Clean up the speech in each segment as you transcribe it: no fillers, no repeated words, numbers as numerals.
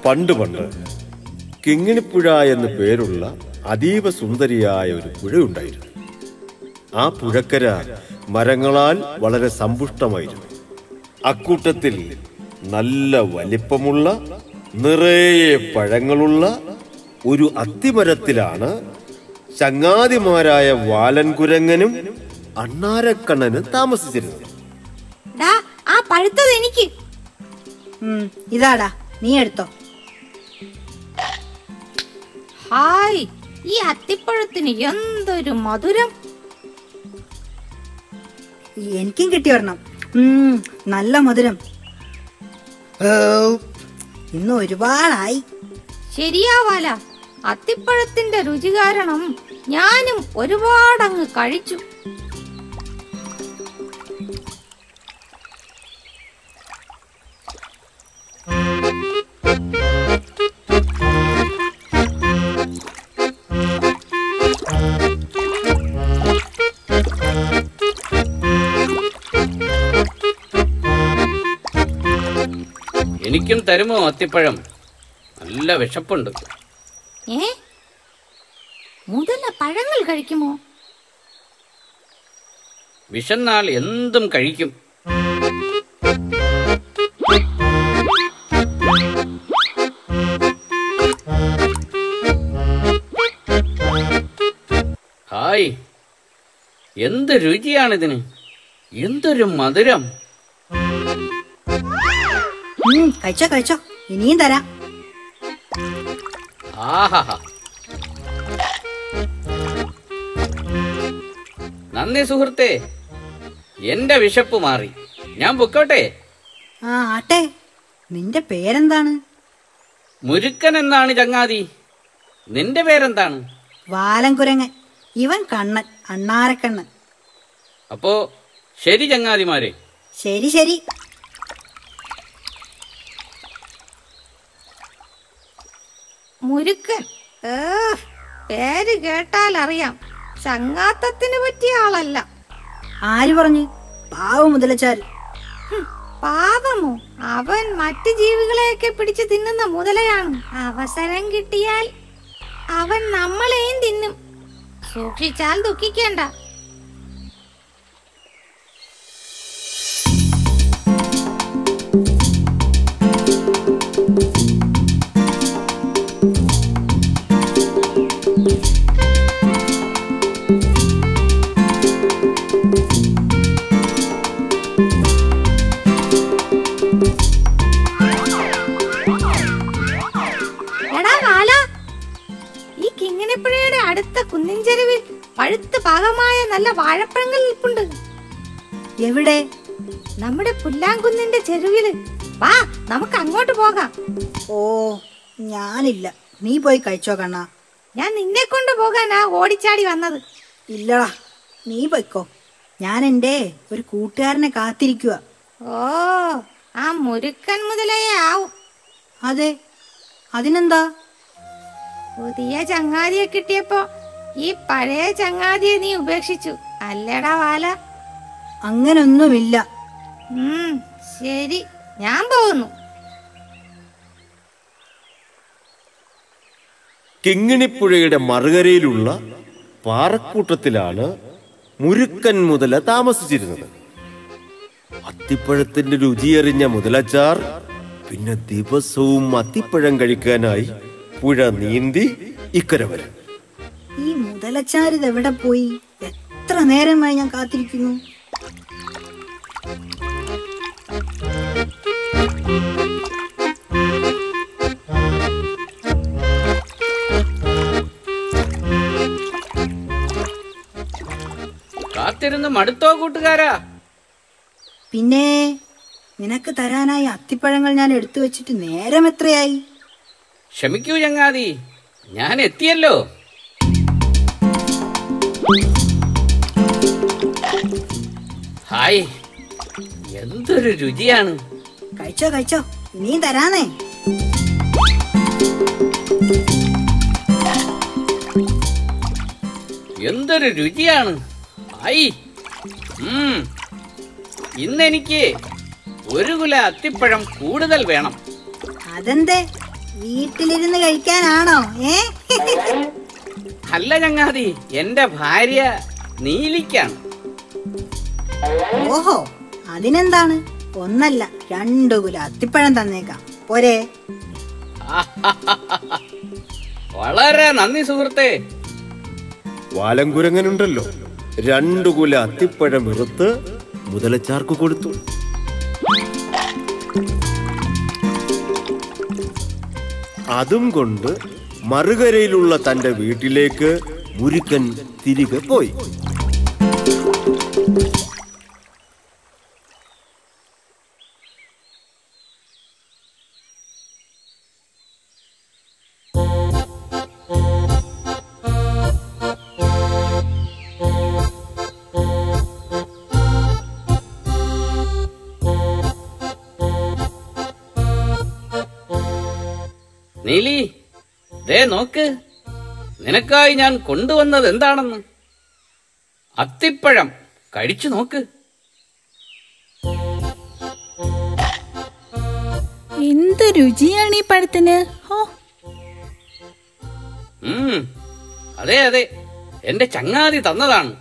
പണ്ട് കിങ്ങിണിപ്പുഴ എന്ന് പേരുള്ള അതീവ സുന്ദരിയായ ഒരു പുഴയുണ്ടായിരുന്നു. ആ പുഴക്കര മരങ്ങളാൽ വളരെ സമ്പുഷ്ടമായിരുന്നു. അക്കൂട്ടത്തിൽ നല്ല വലിപ്പമുള്ള നിറയെ പഴങ്ങളുള്ള ഒരു അത്തിമരത്തിലാണ് ചങ്ങാതിമാരായ വാലൻകുരങ്ങനും അണ്ണാരക്കണ്ണനും താമസിച്ചിരുന്നത്. ആ പഴുത്തത് എനിക്ക്. ഇതാടാ, നീ എടുത്തോ. ഹായ്, ഈ അത്തിപ്പഴത്തിന് എന്തൊരു മധുരം. എനിക്കും കിട്ടി ഒരെണ്ണം. നല്ല മധുരം. ഇന്ന് ഒരുപാടായി. ശരിയാവാല, അത്തിപ്പഴത്തിന്റെ രുചി കാരണം ഞാനും ഒരുപാടങ്ങ് കഴിച്ചു. എനിക്കും തരുമോ അത്തിപ്പഴം? നല്ല വിശപ്പുണ്ട്. മുതല പഴങ്ങൾ കഴിക്കുമോ? വിശന്നാൽ എന്തും കഴിക്കും. ഹായ്, എന്ത് രുചിയാണിതിന്! എന്തൊരു മധുരം! കഴിച്ചോ കഴിച്ചോ, ഇനിയും തരാം. ആഹാ, നന്ദി സുഹൃത്തേ, എന്റെ വിശപ്പ് മാറി. ഞാൻ പൊക്കോട്ടെ? ആട്ടെ. നിന്റെ പേരെന്താണ്? മുരുക്കൻ എന്നാണ് ചങ്ങാതി. നിന്റെ പേരെന്താണ്? വാലൻകുരങ്ങൻ. ഇവൻ കണ്ണൻ, അണ്ണാരക്കണ്ണൻ. അപ്പോ ശരി ചങ്ങാതിമാരെ. ശരി ശരി. മുരുക്കൻ, പേര് കേട്ടാൽ അറിയാം ചങ്ങാത്തത്തിന് പറ്റിയ ആളല്ല. ആര് പറഞ്ഞു? പാവ മുതലച്ചാൽ. പാവമോ? അവൻ മറ്റു ജീവികളെയൊക്കെ പിടിച്ചു തിന്നുന്ന മുതലയാണ്. അവസരം കിട്ടിയാൽ അവൻ നമ്മളെയും തിന്നും. സൂക്ഷിച്ചാൽ ദുഃഖിക്കേണ്ട. അടുത്ത കുന്നിൻചെരുവിൽ പഴുത്ത് പാകമായ നല്ല വാഴപ്പഴങ്ങൾ നിൽപ്പുണ്ട്. എവിടെ? നമ്മുടെ പുല്ലാങ്കുന്നിന്റെ ചെരുവില്. വാ, നമുക്ക് അങ്ങോട്ട് പോകാം. ഓ, ഞാനില്ല. നീ പോയി കഴിച്ചോ കണ്ണാ. ഞാൻ നിന്നെ കൊണ്ട് പോകാനാ ഓടിച്ചാടി വന്നത്. ഇല്ലടാ, നീ പോയിക്കോ. ഞാൻ എൻ്റെ ഒരു കൂട്ടുകാരനെ കാത്തിരിക്കുക. ഓ, ആ മുരുക്കൻ മുതലയെ ആവും. അതെ, അതിനെന്താ? പുതിയ ചങ്ങാതിയെ കിട്ടിയപ്പോ ഈ പഴയ ചങ്ങാതിയെ നീ ഉപേക്ഷിച്ചു അല്ലേടാ വാല? അങ്ങനൊന്നുമില്ല. ശരി, ഞാൻ പോകുന്നു. കിങ്ങിണിപ്പുഴയുടെ മറുകരയിലുള്ള പാറക്കൂട്ടത്തിലാണ് മുരുക്കൻ മുതല താമസിച്ചിരുന്നത്. അത്തിപ്പഴത്തിന്റെ രുചിയറിഞ്ഞ മുതലച്ചാർ പിന്നെ ദിവസവും അത്തിപ്പഴം കഴിക്കാനായി പുഴ നീന്തി ഇക്കര വരും. ഈ മുതലച്ചാരിത് എവിടെ പോയി? എത്ര നേരമായി ഞാൻ കാത്തിരിക്കുന്നു. കാത്തിരുന്ന് മടുത്തോ കൂട്ടുകാരാ? പിന്നെ നിനക്ക് തരാനായി അത്തിപ്പഴങ്ങൾ ഞാൻ എടുത്തു വെച്ചിട്ട് നേരം എത്രയായി? ക്ഷമിക്കൂ ചങ്ങാതി, ഞാൻ എത്തിയല്ലോ. ഹായ്, എന്തൊരു രുചിയാണ്! കഴിച്ചോ കഴിച്ചോ, ഇനിയും തരാനേ. എന്തൊരു രുചിയാണ്! ഹായ്, ഇന്നെനിക്ക് ഒരു കുല അത്തിപ്പഴം കൂടുതൽ വേണം. അതെന്തേ? വീട്ടിലിരുന്ന് കഴിക്കാനാണോ? അല്ല ചങ്ങാതി, എന്റെ ഭാര്യ നീലിക്കാണ്. ഓഹോ, അതിനെന്താണ്? ഒന്നല്ല 2 കിലോ അത്തിപ്പഴം തന്നേക്കാം, പോരെ? വളരെ നന്ദി സുഹൃത്തേ. വാലങ്കുരങ്ങനുണ്ടല്ലോ 2 കുല അത്തിപ്പഴം വെറുത്ത് മുതലച്ചാർക്ക് കൊടുത്തു. അതും കൊണ്ട് മറുകരയിലുള്ള തന്റെ വീട്ടിലേക്ക് മുരുക്കൻ തിരികെ പോയി. നീലി, ദേ നോക്ക്, നിനക്കായി ഞാൻ കൊണ്ടുവന്നത് എന്താണെന്ന്. അത്തിപ്പഴം കഴിച്ചു നോക്ക്. എന്ത് രുചിയാണ് ഈ പഴത്തിന്! അതെ അതെ, എന്റെ ചങ്ങാതി തന്നതാണ്.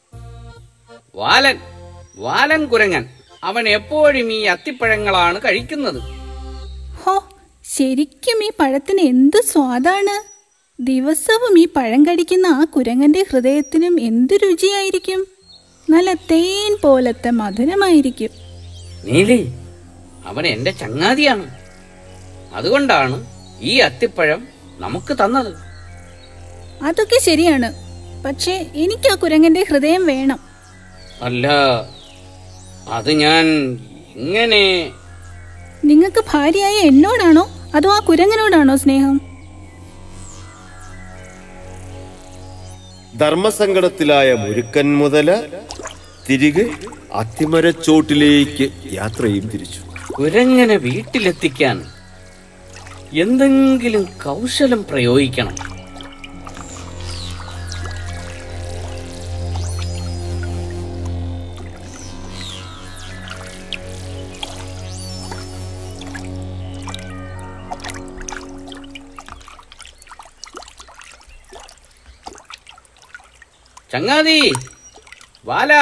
വാലൻ കുരങ്ങൻ. അവൻ എപ്പോഴും ഈ അത്തിപ്പഴങ്ങളാണ് കഴിക്കുന്നത്. ശരിക്കും ഈ പഴത്തിന് എന്ത് സ്വാദാണ്! ദിവസവും ഈ പഴം കടിക്കുന്ന ആ കുരങ്ങന്റെ ഹൃദയത്തിനും എന്ത് രുചിയായിരിക്കും! നല്ല തേൻ പോലത്തെ മധുരമായിരിക്കും. നീലി, അവൻ എന്റെ ചങ്ങാതിയാണ്. അതുകൊണ്ടാണ് ഈ അത്തിപ്പഴം നമുക്ക് തന്നത്. അതൊക്കെ ശരിയാണ്, പക്ഷേ എനിക്ക് ആ കുരങ്ങന്റെ ഹൃദയം വേണം. അല്ല, അത് ഞാൻ ഇങ്ങനെ... നിങ്ങൾക്ക് ഭാര്യയായ എന്നോടാണോ അതോ ആ കുരങ്ങനോടാണോ സ്നേഹം? ധർമ്മസങ്കടത്തിലായ മുരുക്കൻ മുതല തിരികെ അത്തിമരച്ചോട്ടിലേക്ക് യാത്രയും തിരിച്ചു. കുരങ്ങനെ വീട്ടിലെത്തിക്കാൻ എന്തെങ്കിലും കൗശലം പ്രയോഗിക്കണം. ചങ്ങാതി, വാലാ.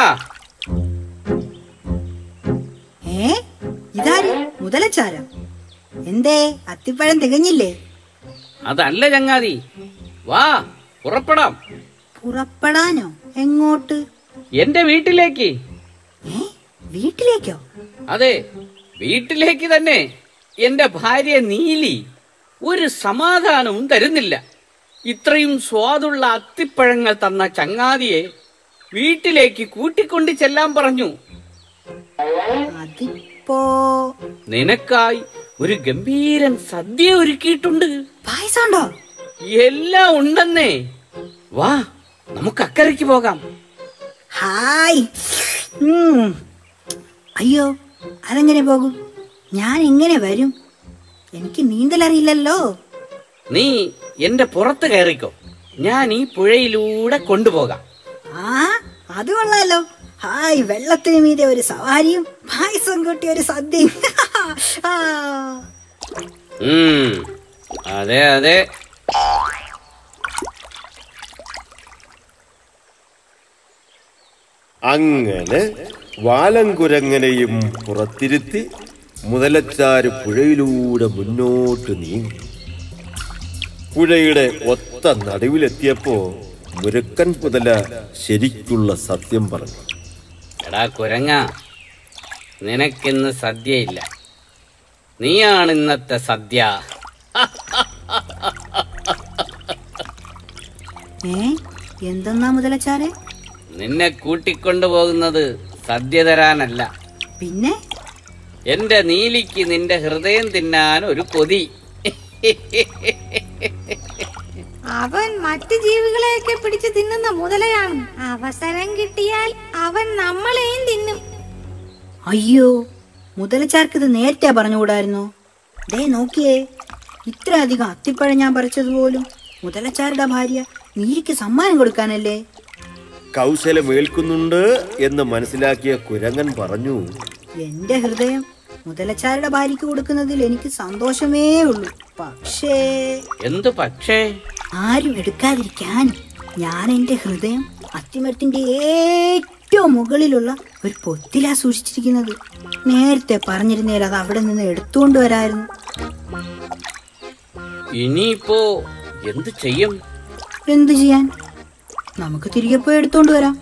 ഇതാര്? മുതലച്ചാര? എന്തേ, അത്തിപ്പഴം തികഞ്ഞില്ലേ? അതല്ല ചങ്ങാതി, വാ പുറപ്പെടാം. പുറപ്പെടാനോ? എങ്ങോട്ട്? എന്റെ വീട്ടിലേക്ക്. വീട്ടിലേക്കോ? അതെ, വീട്ടിലേക്ക് തന്നെ. എന്റെ ഭാര്യ നീലി ഒരു സമാധാനവും തരുന്നില്ല. ഇത്രയും സ്വാദുള്ള അത്തിപ്പഴങ്ങൾ തന്ന ചങ്ങാതിയെ വീട്ടിലേക്ക് കൂട്ടിക്കൊണ്ട് ചെല്ലാൻ പറഞ്ഞു. അതിപ്പോ നിനക്കായി ഒരു ഗംഭീരൻ സദ്യ ഒരുക്കിയിട്ടുണ്ട്. പായസമുണ്ടോ? എല്ലാം ഉണ്ടെന്നേ. വാ, നമുക്ക് അക്കരയ്ക്ക് പോകാം. ഹായ്. അയ്യോ, അതെങ്ങനെ പോകും? ഞാൻ എങ്ങനെ വരും? എനിക്ക് നീന്തലറിയില്ലല്ലോ. നീ എന്റെ പുറത്ത് കയറിക്കോ, ഞാൻ ഈ പുഴയിലൂടെ കൊണ്ടുപോകാം. അത് കൊള്ളാലോ. ഹായ്, വെള്ളത്തിന് മീതെ ഒരു സവാരിയും പായസം കൂട്ടി ഒരു സദ്യയും. അതെ അതെ. അങ്ങനെ വാലങ്കുരങ്ങനെയും പുറത്തിരുത്തി മുതലച്ചാര് പുഴയിലൂടെ മുന്നോട്ട് നീങ്ങി. പുഴയുടെ ഒത്ത നടുവിലെത്തിയപ്പോ മുരുക്കൻ മുതല ശരിക്കുള്ള സത്യം പറഞ്ഞു. എടാ കുരങ്ങ, നിനക്കിന്ന് സദ്യയില്ല. നീയാണ് ഇന്നത്തെ സദ്യ. എന്തെന്നാ മുതലച്ചാരെ? നിന്നെ കൂട്ടിക്കൊണ്ടുപോകുന്നത് സദ്യ തരാനല്ല. പിന്നെ? എന്റെ നീലിക്ക് നിന്റെ ഹൃദയം തിന്നാൻ ഒരു കൊതി. അവൻ മറ്റു ജീവികളെയൊക്കെ പിടിച്ചു തിന്നുന്ന മുതലയാണ്. അവസരം കിട്ടിയാൽ അവൻ നമ്മളെയും തിന്നും. അയ്യോ, മുതലച്ചാർക്കിത് നേരത്തെ പറഞ്ഞുകൂടായിരുന്നോ? ദേ നോക്കിയേ, ഇത്രയധികം അത്തിപ്പഴം ഞാൻ പറിച്ചതുപോലും മുതലച്ചാരുടെ ഭാര്യ നീലിക്ക് സമ്മാനം കൊടുക്കാനല്ലേ. കൗശലമേൽക്കുന്നുണ്ട് എന്ന് മനസ്സിലാക്കിയ കുരങ്ങൻ പറഞ്ഞു, എന്റെ ഹൃദയം മുതലച്ചാരുടെ ഭാര്യയ്ക്ക് കൊടുക്കുന്നതിൽ എനിക്ക് സന്തോഷമേ ഉള്ളൂ. പക്ഷേ എന്തു പക്ഷേ? ആരും എടുക്കാതിരിക്കാൻ ഞാൻ എന്റെ ഹൃദയം അത്തിമരത്തിന്റെ ഏറ്റവും മുകളിലുള്ള ഒരു പൊത്തിലാ സൂക്ഷിച്ചിരിക്കുന്നത്. നേരത്തെ പറഞ്ഞിരുന്നേൽ അത് അവിടെ നിന്ന് എടുത്തുകൊണ്ട് വരായിരുന്നു. ഇനിയിപ്പോ എന്തു ചെയ്യും? എന്തു ചെയ്യാൻ? നമുക്ക് തിരികെ പോയി എടുത്തോണ്ട് വരാം.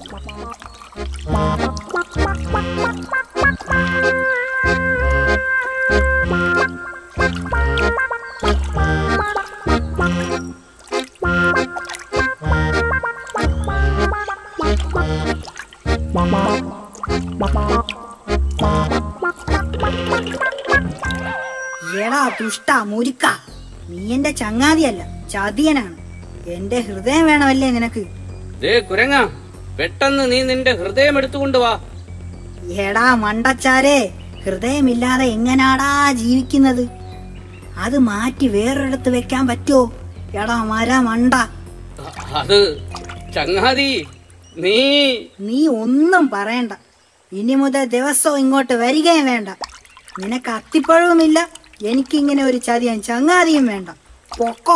എടാ ദുഷ്ട മുരുക്ക, നീ എന്റെ ചങ്ങാതിയല്ല, ചതിയനാണ്. എന്റെ ഹൃദയം വേണമല്ലേ നിനക്ക്? കുരങ്ങ, പെട്ടെന്ന് നീ നിന്റെ ഹൃദയം എടുത്തുകൊണ്ട് വാ. എടാ മണ്ടച്ചാരെ, ഹൃദയമില്ലാതെ എങ്ങനാടാ ജീവിക്കുന്നത്? അത് മാറ്റി വേറൊരിടത്ത് വെക്കാൻ പറ്റുമോ? എടാ മണ്ട. അത് ചങ്ങാതി, നീ ഒന്നും പറയണ്ട. ഇനി മുതൽ ദിവസവും ഇങ്ങോട്ട് വരികയും വേണ്ട. നിനക്ക് അത്തിപ്പഴവുമില്ല, എനിക്കിങ്ങനെ ഒരു ചതിയൻ ചങ്ങാതിയും വേണ്ട. പൊക്കോ.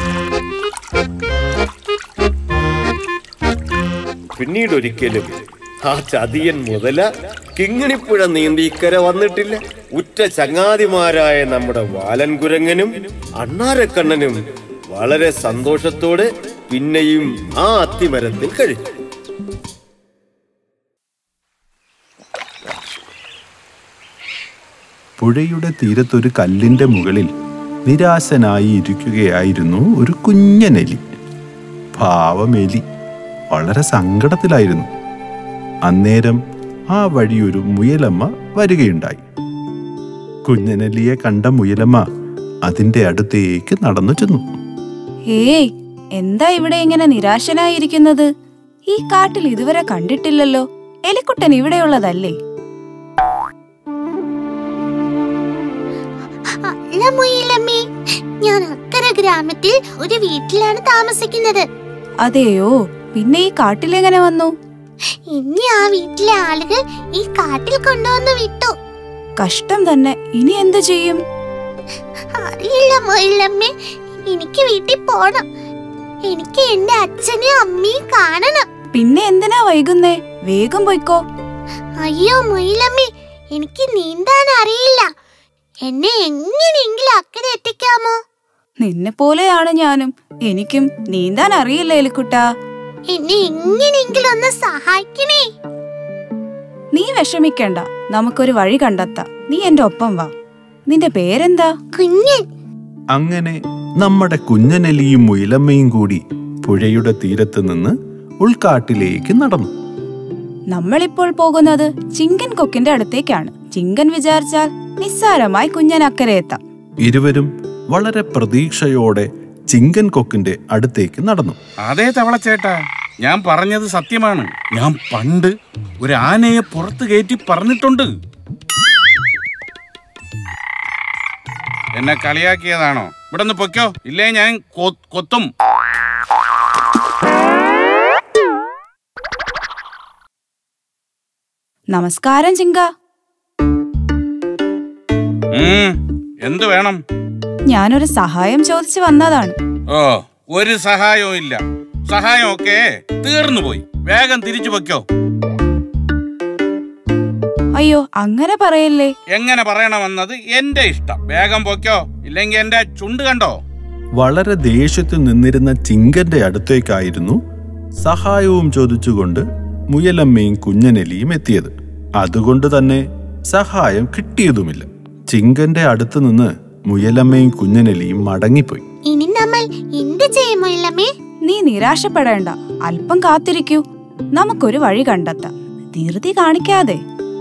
പിന്നീടൊരിക്കലും ആ ചതിയൻ മുതല കിങ്ങിണിപ്പുഴ നീന്തി ഇക്കര വന്നിട്ടില്ല. ഉറ്റ ചങ്ങാതിമാരായ നമ്മുടെ വാലൻ കുരങ്ങനും അണ്ണാരക്കണ്ണനും വളരെ സന്തോഷത്തോടെ പിന്നെയും ആ അത്തിമരത്തിൽ കഴിച്ചു. പുഴയുടെ തീരത്തൊരു കല്ലിന്റെ മുകളിൽ നിരാശനായി ഇരിക്കുകയായിരുന്നു ഒരു കുഞ്ഞനെലി. പാവമെലി വളരെ സങ്കടത്തിലായിരുന്നു. അന്നേരം ആ വഴിയൊരു മുയലമ്മ വരികയുണ്ടായി. കുഞ്ഞനെലിയെ കണ്ട മുയലമ്മ അതിന്റെ അടുത്തേക്ക് നടന്നു ചെന്നു. ഏയ്, എന്താ ഇവിടെ ഇങ്ങനെ നിരാശനായിരിക്കുന്നത്? ഈ കാട്ടിൽ ഇതുവരെ കണ്ടിട്ടില്ലല്ലോ. എലിക്കുട്ടൻ ഇവിടെയുള്ളതല്ലേ? അല്ല മുയലമ്മേ, ഞാൻ അക്കരെ ഗ്രാമത്തിൽ ഒരു വീട്ടിലാണ് താമസിക്കുന്നത്. അതെയോ? പിന്നെ ഈ കാട്ടിലെങ്ങനെ വന്നു? ഇനി ആ വീട്ടിലെ ആളുകൾ ഈ കാട്ടിൽ കൊണ്ടുവന്ന് വിട്ടു. കഷ്ടം തന്നെ. ഇനി എന്ത് ചെയ്യും? അറിയില്ല മുയലമ്മേ, എനിക്ക് വീട്ടിൽ പോണം. എനിക്ക് എന്റെ അച്ഛനെയും അമ്മയും കാണണം. പിന്നെ എന്തിനാ വൈകുന്നേ? വേഗം പോയിക്കോ. അയ്യോ മുയലമ്മേ, എനിക്ക് നീന്താൻ അറിയില്ല. എന്നെ എങ്ങനെയെങ്കിലും അക്കരെ എത്തിക്കാമോ? നിന്നെ പോലെയാണ് ഞാനും. എനിക്കും നീന്താൻ അറിയില്ല എലിക്കുട്ടാ. എന്നെ എങ്ങനെയെങ്കിലും ഒന്ന് സഹായിക്കണേ. നീ വിഷമിക്കണ്ട, നമുക്കൊരു വഴി കണ്ടെത്താം. നീ എന്റെ ഒപ്പം വാ. നിന്റെ പേരെന്താ? കുഞ്ഞൻ. അങ്ങനെ നമ്മുടെ കുഞ്ഞനെലിയും മുയലമ്മയും കൂടി പുഴയുടെ തീരത്ത് നിന്ന് ഉൾക്കാട്ടിലേക്ക് നടന്നു. നമ്മളിപ്പോൾ പോകുന്നത് ചിങ്കൻ കൊക്കിന്റെ അടുത്തേക്കാണ്. ചിങ്കൻ വിചാരിച്ചാൽ നിസ്സാരമായി കുഞ്ഞൻ അക്കരെ എത്താം. ഇരുവരും വളരെ പ്രതീക്ഷയോടെ ചിങ്കൻ കൊക്കിന്റെ അടുത്തേക്ക് നടന്നു. അതേ തവളച്ചേട്ടാ, ഞാൻ പറഞ്ഞത് സത്യമാണ്. ഞാൻ പണ്ട് ഒരു ആനയെ പുറത്ത് കയറ്റി പറഞ്ഞിട്ടുണ്ട്. എന്നെ കളിയാക്കിയതാണോ? ഇവിടെ നിന്ന് പൊയ്ക്കോ, ഇല്ലേ ഞാൻ കൊത്തും. നമസ്കാരം ചിങ്ക. എന്തു വേണം? ഞാനൊരു സഹായം ചോദിച്ചു വന്നതാണ്. ഓ, ഒരു സഹായവും ഇല്ല. സഹായം ഒക്കെ തീർന്നു പോയി. വേഗം തിരിച്ചു പൊയ്ക്കോ. അയ്യോ, അങ്ങനെ പറയല്ലേ. എങ്ങനെ പറയണമെന്നത് എന്റെ ഇഷ്ടം. വേഗം പൊയ്ക്കോ, ഇല്ലെങ്കിൽ എന്റെ ചുണ്ട് കണ്ടോ. വളരെ ദേഷ്യത്തിൽ നിന്നിരുന്ന ചിങ്കന്റെ അടുത്തേക്കായിരുന്നു സഹായവും ചോദിച്ചുകൊണ്ട് മുയലമ്മയും കുഞ്ഞനെലിയും എത്തിയത്. അതുകൊണ്ട് തന്നെ സഹായം കിട്ടിയതുമില്ല. ചിങ്കന്റെ അടുത്ത് നിന്ന് മുയലമ്മയും കുഞ്ഞനെലിയും മടങ്ങിപ്പോയി. ഇനി നമ്മൾ എന്ത് ചെയ്യും മുയലമ്മേ? നീ നിരാശപ്പെടേണ്ട, അല്പം കാത്തിരിക്കൂ. നമുക്കൊരു വഴി കണ്ടെത്താം. ധൃതി കാണിക്കാതെ.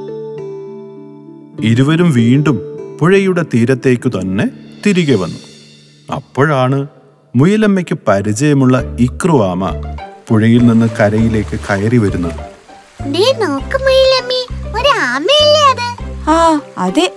ഇരുവരും വീണ്ടും പുഴയുടെ തീരത്തേക്കു തന്നെ തിരികെ വന്നു. അപ്പോഴാണ് മുയലമ്മയ്ക്ക് പരിചയമുള്ള ഇക്രുവാമ പുഴയിൽ നിന്ന് കരയിലേക്ക് കയറി വരുന്നത്. നോക്ക് മുയലമ്മേ, ഒരു ആമയല്ലേ അത്? ആ, അതെ.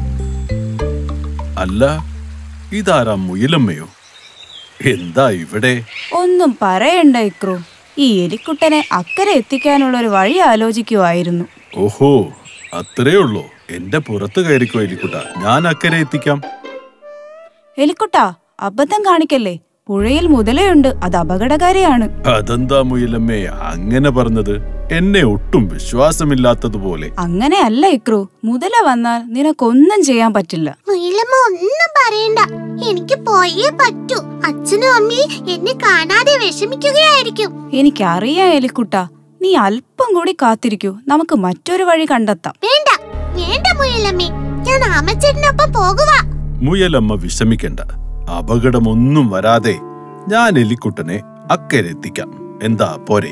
അല്ല, ഇതാരാ മുയലമ്മയോ? എന്താ ഇവിടെ? ഒന്നും പറയണ്ട ഇക്രു. ഈ എലിക്കുട്ടനെ അക്കരെ എത്തിക്കാനുള്ള ഒരു വഴി ആലോചിക്കുവായിരുന്നു. ഓഹോ, അത്രേ ഉള്ളോ? എന്റെ പുറത്ത് കയറിക്കോ എലിക്കുട്ട, ഞാൻ അക്കരെ എത്തിക്കാം. എലിക്കുട്ടാ, അബദ്ധം കാണിക്കല്ലേ. പുഴയിൽ മുതലയുണ്ട്, അത് അപകടകാരിയാണ്. അതെന്താ മുയലമ്മേ അങ്ങനെ പറഞ്ഞത്? എന്നെ ഒട്ടും വിശ്വാസമില്ലാത്തതുപോലെ. അങ്ങനെയല്ല ഇക്രു, മുതല വന്നാൽ നിനക്കൊന്നും ചെയ്യാൻ പറ്റില്ല. മുയലമ്മ ഒന്നും പറയണ്ട, എനിക്ക് പോയേ പറ്റൂ. അച്ഛനും അമ്മയും എന്നെ കാണാതെ വിഷമിക്കുകയായിരിക്കും. എനിക്കറിയാം എലിക്കുട്ടാ, നീ അല്പം കൂടി കാത്തിരിക്കൂ, നമുക്ക് മറ്റൊരു വഴി കണ്ടെത്താം. വേണ്ട വേണ്ട മുയലമ്മേ, ഞാൻ ആമച്ചേട്ടനൊപ്പം പോകുക. മുയലമ്മ വിഷമിക്കണ്ട, അപകടമൊന്നും വരാതെ ഞാൻ എലിക്കുട്ടനെ അക്കരെ എത്തിക്കാം. എന്താ പോരെ?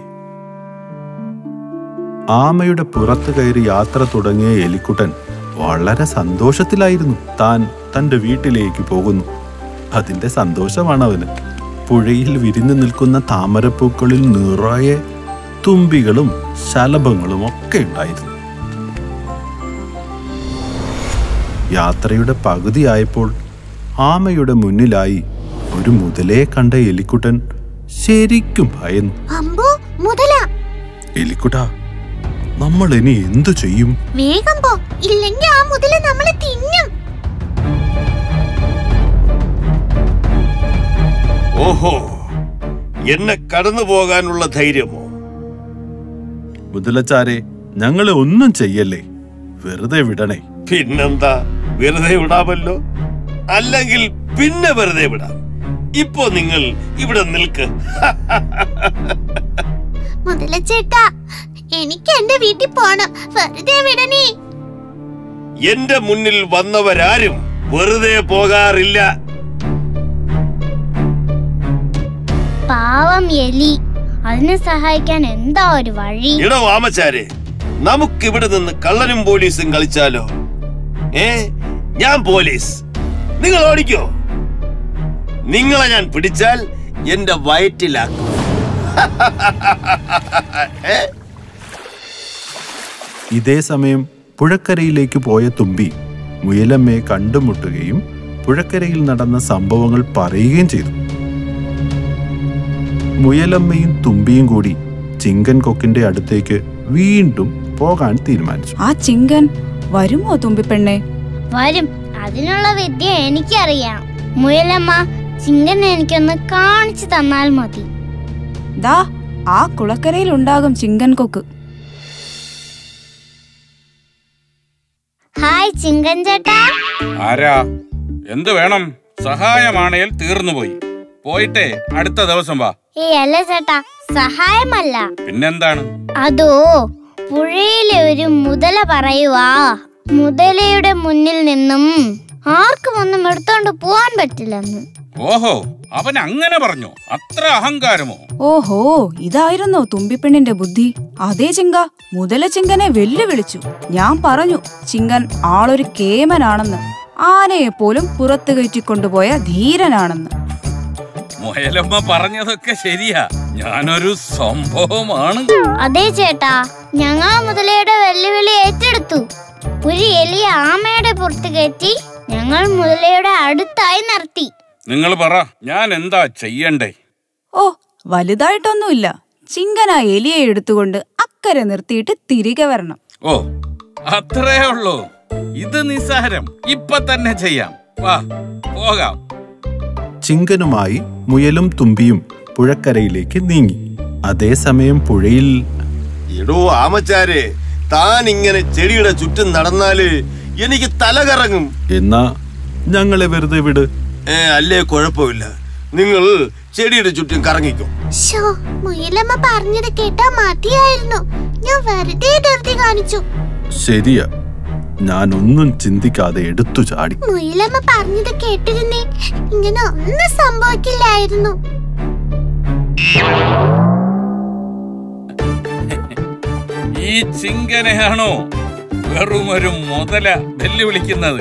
ആമയുടെ പുറത്ത് കയറി യാത്ര തുടങ്ങിയ എലിക്കുട്ടൻ വളരെ സന്തോഷത്തിലായിരുന്നു. താൻ തന്റെ വീട്ടിലേക്ക് പോകുന്നു. അതിന്റെ സന്തോഷമാണ് അവന്. പുഴയിൽ വിരിഞ്ഞു നിൽക്കുന്ന താമരപ്പൂക്കളിൽ നിറയെ തുമ്പികളും ശലഭങ്ങളും ഒക്കെ ഉണ്ടായിരുന്നു. യാത്രയുടെ പകുതിയായപ്പോൾ ആമയുടെ മുന്നിലായി ഒരു മുതലയെ കണ്ട എലിക്കുട്ടൻ ശരിക്കും ഭയന്നു. എലിക്കുട്ടാ, നമ്മൾ ഇനി എന്തു ചെയ്യും? വേഗം പോ, ഇല്ലെങ്കിൽ ആ മുതല നമ്മളെ തിന്നും. ഓഹോ, എന്നെ കടന്നു പോകാനുള്ള ധൈര്യമോ? മുതലച്ചാരെ, ഞങ്ങളെ ഒന്നും ചെയ്യല്ലേ, വെറുതെ വിടണേ. പിന്നെന്താ, വെറുതെ വിടാമല്ലോ. അല്ലെങ്കിൽ പിന്നെ വെറുതെ വിടാം. ഇപ്പോ നിങ്ങൾ ഇവിടെ നിൽക്ക്. മുതലച്ചേട്ടാ, എനിക്ക് എന്റെ വീട്ടിൽ പോണം, വെറുതെ വിടണേ. എന്റെ മുന്നിൽ വന്നവരാരും വെറുതെ പോകാറില്ല. പാവം എലി, അതിനെ സഹായിക്കാൻ എന്താ ഒരു വഴി? ഇടോ ആമച്ചാരെ, നമുക്കിവിടെ നിന്ന് കള്ളനും പോലീസും കളിച്ചാലോ? ഞാൻ പോലീസ്, നിങ്ങൾ ഓടിക്കോ. നിങ്ങളെ ഞാൻ പിടിച്ചാൽ എന്റെ വയറ്റിലാക്കും. ഇതേ സമയം പുഴക്കരയിലേക്ക് പോയ തുമ്പി മുയലമ്മയെ കണ്ടുമുട്ടുകയും പുഴക്കരയിൽ നടന്ന സംഭവങ്ങൾ പറയുകയും ചെയ്തു. മുയലമ്മയും തുമ്പിയും കൂടി ചിങ്കൻ കൊക്കിന്റെ അടുത്തേക്ക് വീണ്ടും പോകാൻ തീരുമാനിച്ചു. ആ ചിങ്കൻ വരുമോ തുമ്പിപ്പെണ്ണെ? വരും, അതിനുള്ള വിദ്യ എനിക്കറിയാം. മുയലമ്മ, ചിങ്കൻ എനിക്കൊന്ന് കാണിച്ചു തന്നാൽ മതി. ദാ ആ കുളക്കരയിൽ ഉണ്ടാകും ചിങ്കൻ കൊക്ക്. ഹായ് ചിങ്കൻ ചേട്ടാ. ആരാ? എന്ത് വേണം? സഹായമാണേൽ തീർന്നുപോയി, പോയിട്ടേ അടുത്ത ദിവസം വാ. അല്ല ചേട്ടാ, സഹായമല്ല. പിന്നെന്താണ്? അതോ, പുഴയിലെ ഒരു മുതല പറയുവാ, മുതലയുടെ മുന്നിൽ നിന്നും ആർക്കും ഒന്നും എടുത്തോണ്ട് പോവാൻ പറ്റില്ലെന്ന്. ഓഹോ, അവൻ അങ്ങനെ പറഞ്ഞു? അത്ര അഹങ്കാരമോ? ഓഹോ, ഇതായിരുന്നോ തുമ്പിപ്പെണ്ണിന്റെ ബുദ്ധി? അതേ ചിങ്ക, മുതല ചിങ്കനെ വെല്ലുവിളിച്ചു. ഞാൻ പറഞ്ഞു, ചിങ്കൻ ആളൊരു കേമനാണെന്ന്, ആനയെ പോലും പുറത്തു കയറ്റിക്കൊണ്ടുപോയ ധീരനാണെന്ന്. മുയലമ്മ പറഞ്ഞതൊക്കെ ശരിയാ, ഞാനൊരു സംഭവമാണ്. അതെ ചേട്ടാ, ഞങ്ങൾ മുതലയുടെ വെല്ലുവിളി ഏറ്റെടുത്തു. ഒരു എലിയ ആമയുടെ പുറത്ത് കയറ്റി ഞങ്ങൾ മുതലയുടെ അടുത്തായി നിർത്തി. നിങ്ങൾ പറ, ഞാൻ എന്താ ചെയ്യണ്ടേ? ഓ, വലുതായിട്ടൊന്നുമില്ല. ചിങ്കൻ ആ എലിയെ എടുത്തുകൊണ്ട് അക്കരെ നിർത്തിയിട്ട് തിരികെ വരണം. ഓ, അത്രേ ഉള്ളൂ. ഇത് നിസ്സാരം, ഇപ്പൊ തന്നെ ചെയ്യാം. വാ, പോകാം. ചിങ്കനുമായി മുയലും തുമ്പിയും പുഴക്കരയിലേക്ക് നീങ്ങി. അതേസമയം പുഴയിൽ, എടോ ആമച്ചാരെ, താൻ ഇങ്ങനെ ചെടിയുടെ ചുറ്റും നടന്നാല് എനിക്ക് തല കറങ്ങും. എന്നാ ഞങ്ങളെ വെറുതെ വിട്. അല്ലേ, കുഴപ്പമില്ല, നിങ്ങൾ ചെടിയുടെ ചുറ്റും കറങ്ങിക്കോ. മുയലമ്മ പറഞ്ഞത് കേട്ടാ മതിയായിരുന്നു, ഞാൻ വെറുതെ ധൃതി കാണിച്ചു. ശരിയാ, ഞാൻ ഒന്നും ചിന്തിക്കാതെ എടുത്തു ചാടി. മുയലമ്മ പറഞ്ഞത് കേട്ടിരുന്നേ, ഇങ്ങനെ ഒന്നും സംഭവിക്കില്ലായിരുന്നു. ഈ ചിങ്കനെയാണോ വെറുമൊരു മുതല വെല്ലുവിളിക്കുന്നത്?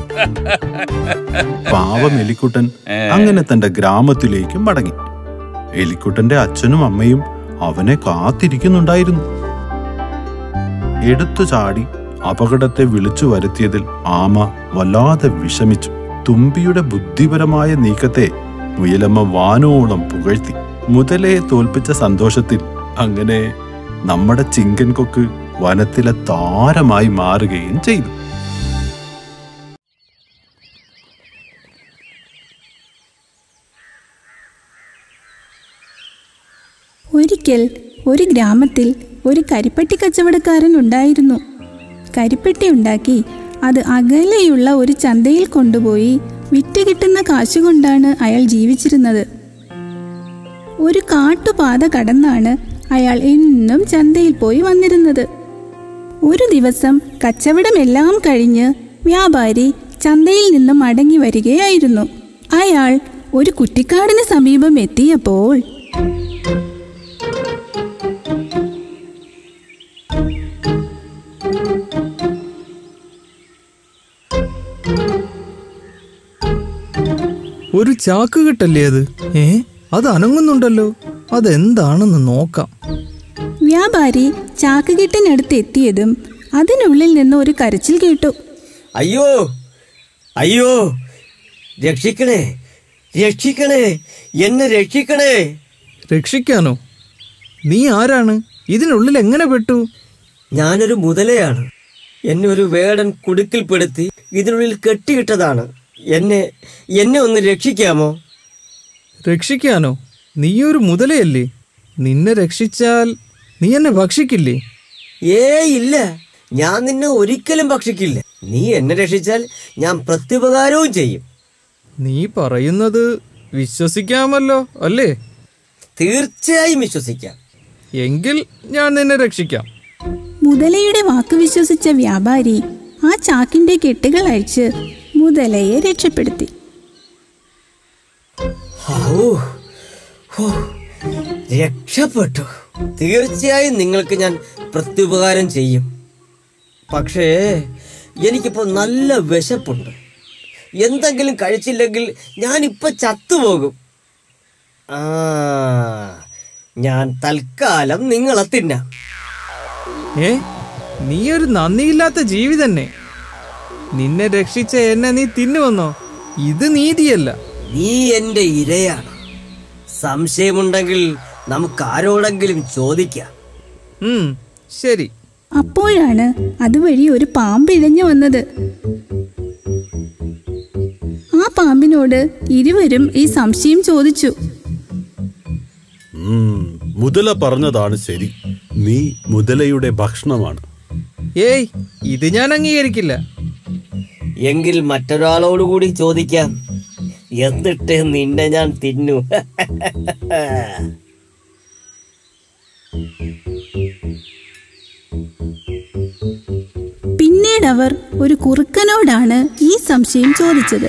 പാവം എലിക്കുട്ടൻ അങ്ങനെ തന്റെ ഗ്രാമത്തിലേക്ക് മടങ്ങി. എലിക്കുട്ടന്റെ അച്ഛനും അമ്മയും അവനെ കാത്തിരിക്കുന്നുണ്ടായിരുന്നു. എടുത്തു ചാടി അപകടത്തെ വിളിച്ചു വരുത്തിയതിൽ ആമ വല്ലാതെ വിഷമിച്ചു. തുമ്പിയുടെ ബുദ്ധിപരമായ നീക്കത്തെ മുയലമ്മ വാനോളം പുകഴ്ത്തി. മുതലയെ തോൽപ്പിച്ച സന്തോഷത്തിൽ അങ്ങനെ നമ്മുടെ ചിങ്കൻ കൊക്ക് വനത്തിലെ താരമായി മാറുകയും ചെയ്തു. ഒരിക്കൽ ഒരു ഗ്രാമത്തിൽ ഒരു കരിപ്പെട്ടി കച്ചവടക്കാരൻ ഉണ്ടായിരുന്നു. കരിപ്പെട്ടി ഉണ്ടാക്കി അത് അകലെയുള്ള ഒരു ചന്തയിൽ കൊണ്ടുപോയി വിറ്റ് കിട്ടുന്ന കാശുകൊണ്ടാണ് അയാൾ ജീവിച്ചിരുന്നത്. ഒരു കാട്ടുപാത കടന്നാണ് അയാൾ എന്നും ചന്തയിൽ പോയി വന്നിരുന്നത്. ഒരു ദിവസം കച്ചവടമെല്ലാം കഴിഞ്ഞ് വ്യാപാരി ചന്തയിൽ നിന്നും മടങ്ങി വരികയായിരുന്നു. അയാൾ ഒരു കുറ്റിക്കാടിന് സമീപം എത്തിയപ്പോൾ ഒരു ചാക്ക് കെട്ടല്ലേ അത്? അത് അനങ്ങുന്നുണ്ടല്ലോ, അതെന്താണെന്ന് നോക്കാം. വ്യാപാരി ചാക്കുകെട്ടിനടുത്ത് എത്തിയതും അതിനുള്ളിൽ നിന്ന് ഒരു കരച്ചിൽ കേട്ടു. അയ്യോ അയ്യോ, രക്ഷിക്കണേ രക്ഷിക്കണേ, എന്നെ രക്ഷിക്കണേ. രക്ഷിക്കാനോ? നീ ആരാണ്? ഇതിനുള്ളിൽ എങ്ങനെ പെട്ടു? ഞാനൊരു മുതലയാണ്. എന്നെ ഒരു വേടൻ കുടുക്കിൽപ്പെടുത്തി ഇതിനുള്ളിൽ കെട്ടിയിട്ടതാണ്. എന്നെ ഒന്ന് രക്ഷിക്കാമോ? രക്ഷിക്കാനോ? നീയൊരു മുതലയല്ലേ? നിന്നെ രക്ഷിച്ചാൽ നീ എന്നെ ഭക്ഷിക്കില്ലേ? ഇല്ല, ഞാൻ നിന്നെ ഒരിക്കലും ഭക്ഷിക്കില്ല. നീ എന്നെ രക്ഷിച്ചാൽ ഞാൻ പ്രത്യുപകാരവും ചെയ്യും. നീ പറയുന്നത് വിശ്വസിക്കാമല്ലോ അല്ലേ? തീർച്ചയായും വിശ്വസിക്കാം. എങ്കിൽ ഞാൻ നിന്നെ രക്ഷിക്കാം. മുതലയുടെ വാക്ക് വിശ്വസിച്ച വ്യാപാരി ആ ചാക്കിന്റെ കെട്ടുകൾ അഴിച്ച് മുതലയെ രക്ഷപ്പെടുത്തി. രക്ഷപ്പെട്ടു. തീർച്ചയായും നിങ്ങൾക്ക് ഞാൻ പ്രത്യുപകാരം ചെയ്യും. പക്ഷേ എനിക്കിപ്പോ നല്ല വിശപ്പുണ്ട്. എന്തെങ്കിലും കഴിച്ചില്ലെങ്കിൽ ഞാനിപ്പോ ചത്തുപോകും. ഞാൻ തൽക്കാലം നിങ്ങളെ തിന്നാം. നീ ഒരു നന്ദിയില്ലാത്ത ജീവി തന്നെ. നിന്നെ രക്ഷിച്ച എന്നെ നീ തിന്നുവന്നോ? ഇത് നീതിയല്ല. നീ എന്റെ ഇരയാണ്. സംശയമുണ്ടെങ്കിൽ നമുക്ക് ആരോടെങ്കിലും ചോദിക്കാം. ശരി. അപ്പോഴാണ് അതുവഴി ഒരു പാമ്പ് ഇഴഞ്ഞു വന്നത്. ആ പാമ്പിനോട് ഇരുവരും ഈ സംശയം ചോദിച്ചു. മുതല പറഞ്ഞതാണ് ശരി. നീ മുതലയുടെ ഭക്ഷണമാണ്. ഇത് ഞാൻ അംഗീകരിക്കില്ല. എങ്കിൽ മറ്റൊരാളോടുകൂടി ചോദിക്കാം. എന്നിട്ട് നിന്നെ ഞാൻ തിന്നു. പിന്നീട് അവർ ഒരു കുറുക്കനോടാണ് ഈ സംശയം ചോദിച്ചത്.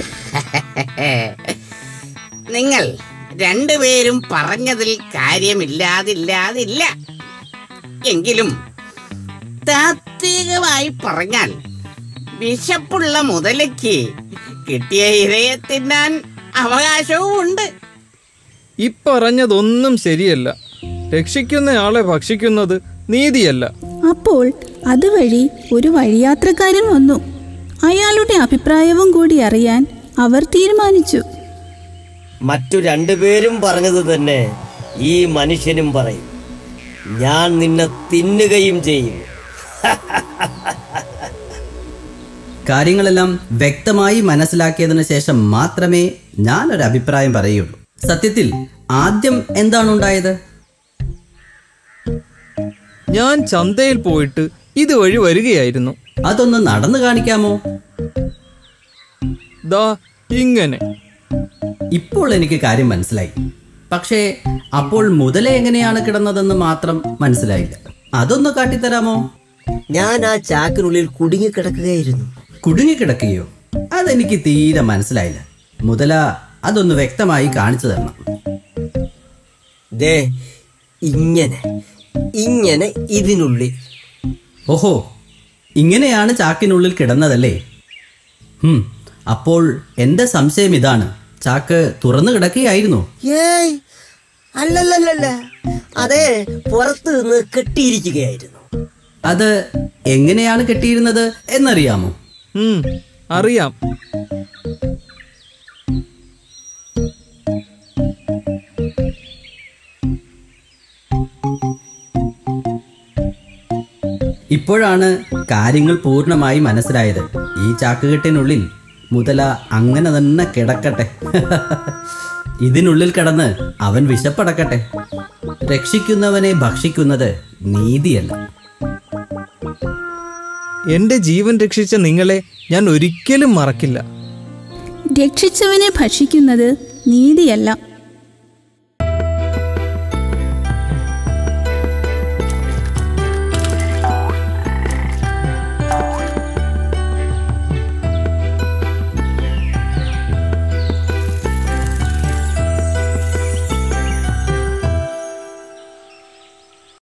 നിങ്ങൾ രണ്ടുപേരും പറഞ്ഞതിൽ കാര്യമില്ലാതില്ല. എങ്കിലും താത്വികമായി പറഞ്ഞാൽ വിശപ്പുള്ള മുതലയ്ക്ക് കിട്ടിയ ഇരയെ തിന്നാൻ അവകാശവും ഉണ്ട്. പറഞ്ഞതൊന്നും ശരിയല്ല. രക്ഷിക്കുന്നയാളെ ഭക്ഷിക്കുന്നത് നീതിയല്ല. അപ്പോൾ അതുവഴി ഒരു വഴിയാത്രക്കാരൻ വന്നു. അയാളുടെ അഭിപ്രായവും കൂടി അറിയാൻ അവർ തീരുമാനിച്ചു. മറ്റു രണ്ടുപേരും പറഞ്ഞത് തന്നെ ഈ മനുഷ്യനും പറയും. ഞാൻ നിന്നെ തിന്നുകയും ചെയ്യും. കാര്യങ്ങളെല്ലാം വ്യക്തമായി മനസ്സിലാക്കിയതിനു ശേഷം മാത്രമേ ഞാൻ ഒരു അഭിപ്രായം പറയുള്ളൂ. സത്യത്തിൽ ആദ്യം എന്താണ് ഉണ്ടായത്? ഞാൻ ചന്തയിൽ പോയിട്ട് ഇതുവഴി വരികയായിരുന്നു. അതൊന്ന് നടന്നു കാണിക്കാമോ? ഇങ്ങനെ. ഇപ്പോൾ എനിക്ക് കാര്യം മനസ്സിലായി. പക്ഷേ അപ്പോൾ മുതല എങ്ങനെയാണ് കിടന്നതെന്ന് മാത്രം മനസ്സിലായില്ല. അതൊന്ന് കാട്ടിത്തരാമോ? ഞാൻ ആ ചാക്കിനുള്ളിൽ കുടുങ്ങിക്കിടക്കുകയായിരുന്നു. കുടുങ്ങിക്കിടക്കുകയോ? അതെനിക്ക് തീരെ മനസ്സിലായില്ല. മുതല അതൊന്ന് വ്യക്തമായി കാണിച്ചു തരണം. ഇങ്ങനെ ഇതിനുള്ളിൽ. ഓഹോ, ഇങ്ങനെയാണ് ചാക്കിനുള്ളിൽ കിടന്നതല്ലേ? അപ്പോൾ എന്റെ സംശയം ഇതാണ്, ചാക്ക് തുറന്നു കിടക്കുകയായിരുന്നു. അല്ലല്ല, അതെ, പുറത്തു നിന്ന് കെട്ടിയിരിക്കുകയായിരുന്നു. അത് എങ്ങനെയാണ് കെട്ടിയിരുന്നത് എന്നറിയാമോ? അറിയാം. ഇപ്പോഴാണ് കാര്യങ്ങൾ പൂർണ്ണമായി മനസ്സിലായത്. ഈ ചാക്കുകെട്ടിനുള്ളിൽ മുതല അങ്ങനെ തന്നെ കിടക്കട്ടെ. ഇതിനുള്ളിൽ കിടന്ന് അവൻ വിശപ്പടക്കട്ടെ. രക്ഷിക്കുന്നവനെ ഭക്ഷിക്കുന്നത് നീതിയല്ല. എന്റെ ജീവൻ രക്ഷിച്ച നിങ്ങളെ ഞാൻ ഒരിക്കലും മറക്കില്ല. രക്ഷിച്ചവനെ ഭക്ഷിക്കുന്നത് നീതിയല്ല.